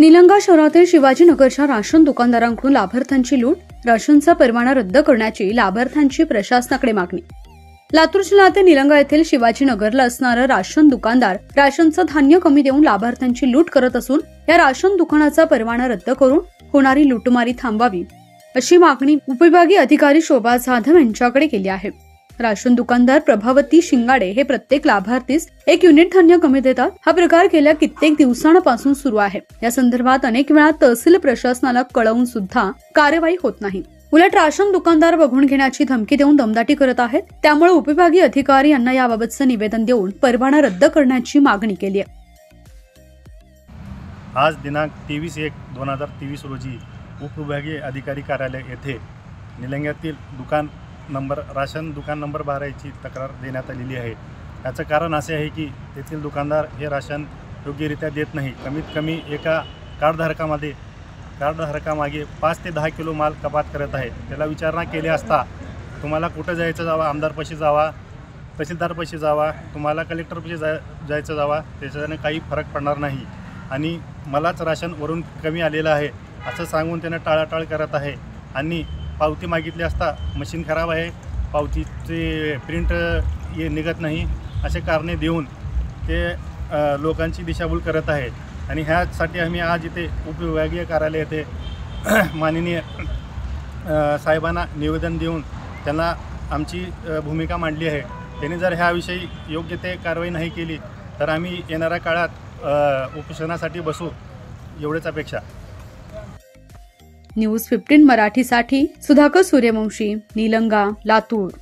निलंगा शहरातील शिवाजीनगरच्या राशन दुकानदारांकडून लाभार्थ्यांची लूट, राशनचा परवाना रद्द करण्याची लाभार्थ्यांची प्रशासनाकडे मागणी। लातूर जिल्ह्यातील निलंगा येथील शिवाजीनगरला असणारा राशन दुकानदार राशनचं धान्य कमी देऊन लाभार्थ्यांची लूट करत असून या राशन दुकानाचा परवाना रद्द करून होणारी लुटमारी थांबवावी अशी मागणी उपविभागीय अधिकारी शोभा जाधव यांच्याकडे केली आहे। राशन दुकानदार प्रभावती शिंगाडे हे प्रत्येक लाभार्थीस 1 युनिट धान्य कमी देतात। हा प्रकार गेल्या कित्येक दिवसांपासून सुरू आहे। या संदर्भात अनेक वेळा तहसील प्रशासनाला कळवून सुद्धा कार्यवाही होत नाही। उलट राशन दुकानदार बघून घेण्याची धमकी देऊन दमदाटी करत आहेत। त्यामुळे उपविभागीय अधिकारी यांना याबाबतचं निवेदन देऊन परवाना रद्द करण्याची मागणी केली आहे। आज दिनांक 23/1/2023 रोजी उपविभागीय अधिकारी कार्यालय येथे निलंग्यातील राशन दुकान नंबर 12 ची तक्रार देण्यात आलेली आहे। याचं कारण असे आहे की तेथील दुकानदार हे राशन योग्यरित्या देत नाही। कमीत कमी एका कार्डधारकामागे 5 ते 10 किलो माल कपात करत आहे। त्याला विचारणा केली असता तुम्हाला कुठं जायचं जावा, आमदारपाशी जावा, तहसीलदारपाशी जावा, तुम्हाला कलेक्टरपाशी जायचं जावा, त्याच्याने काही फरक पडणार नाही आणि मलाच राशन वरून कमी आलेलं आहे असं सांगून त्याने टाळाटाळ करत आहे। आणि पावती मागितली असता मशीन खराब आहे, पावतीचे प्रिंट निघत नाही असे कारणे देऊन ते लोकांची दिशाभूल करत आहे। आणि ह्यासाठी आम्ही आज इथे उपविभागीय कार्यालय येथे माननीय साहेबांना निवेदन देऊन त्यांना आमची भूमिका मांडली आहे। त्यांनी जर ह्याविषयी योग्य ते कारवाई नाही केली तर आम्ही येणाऱ्या काळात उपोषणासाठी बसू एवढेच अपेक्षा। न्यूज 15 मराठीसाठी सुधाकर सूर्यवंशी, निलंगा, लातूर।